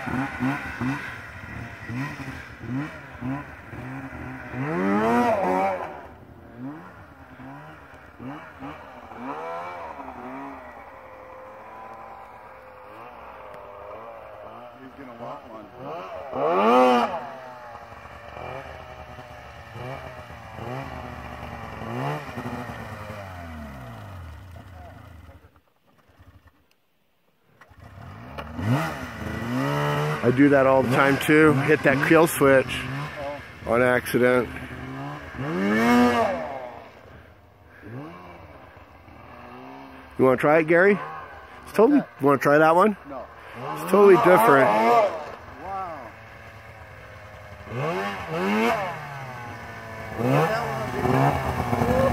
He's gonna want one. I do that all the time too. Hit that kill switch on accident. You want to try it, Gary? It's totally. You want to try that one? No. It's totally different. Wow.